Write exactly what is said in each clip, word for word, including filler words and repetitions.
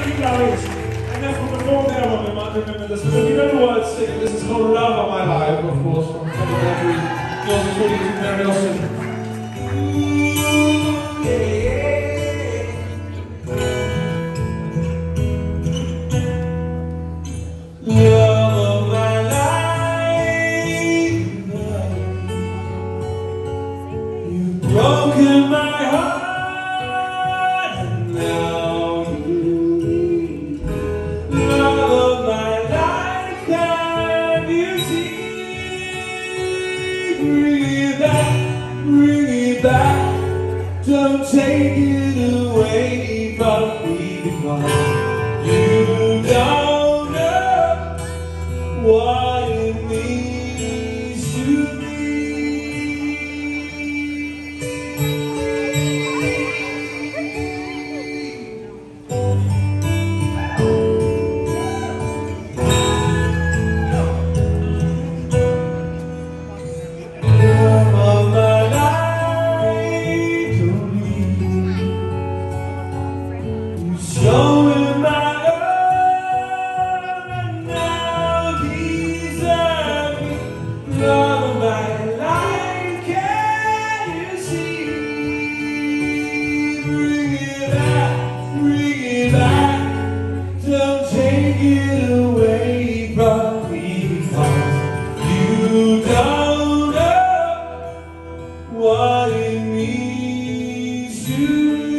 Thank you, guys. And then from the floor there, Robin might remember this. But if you know the words, sing. This is called Love of My Life, of course, from Freddie, Gregory. Yours is really very awesome. Yeah, yeah. Love of my life, you've broken my heart, and now you leave. Love of my life, can you see? Bring it back, bring it back. Don't take it away from me, because you don't know what it means to me. Love of my life, don't leave. You showing my love, and now deserve me. Love of my life, can you see? Bring it back, bring it back. Don't take it away from me, because you don't know what it means to me.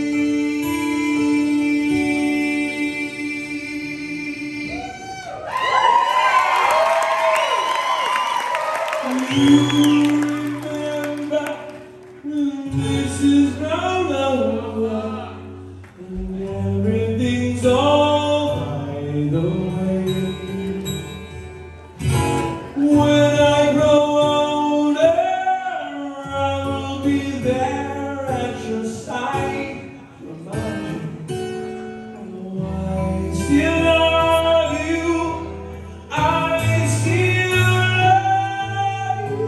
You remember, this is now over, and everything's all by the way. When I grow older, I will be there at your side to remind you, oh, I still love you, I still love you.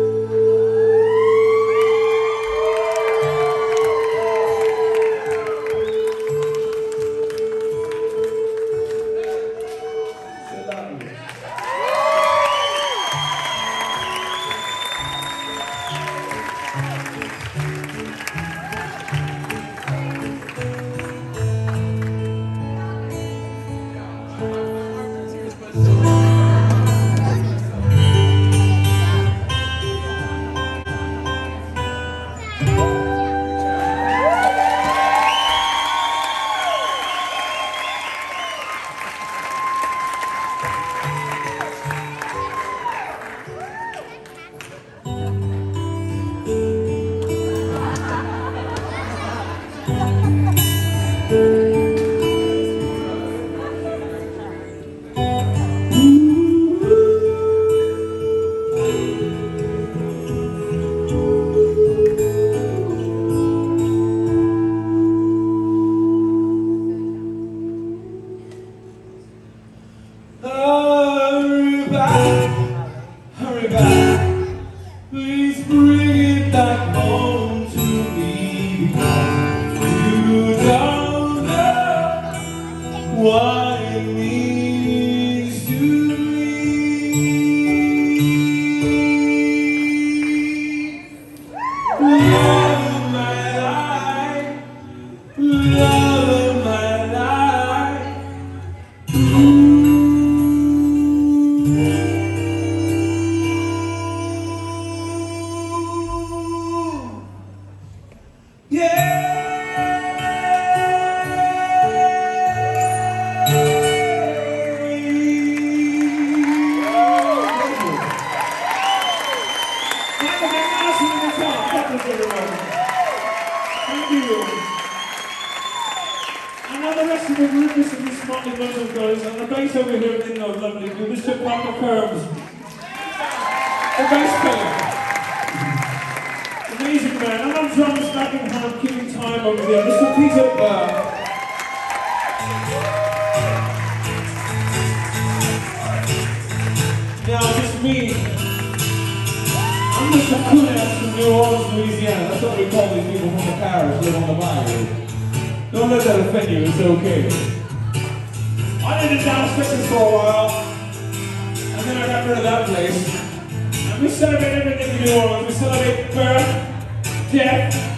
Still love you. Hurry back, hurry back. Please bring it back home to me, because you don't know what it means to me. Love of my life, love of my life. Thank you. And now the rest of the group is some smartly muscle guys, and the bass over here in the lovely group, Mister Michael Curbs. The bass player. Amazing man. And on drums, backing hand, keeping time over there, Mister Peter Burke. Now, just me. I'm Mister Cool-ass from New Orleans, Louisiana. That's what we call these people from the parish, live on the bayou. Don't let that offend you, it's okay. I lived in Dallas, Texas for a while, and then I got rid of that place. And we celebrate everything in New Orleans. We celebrate birth, death,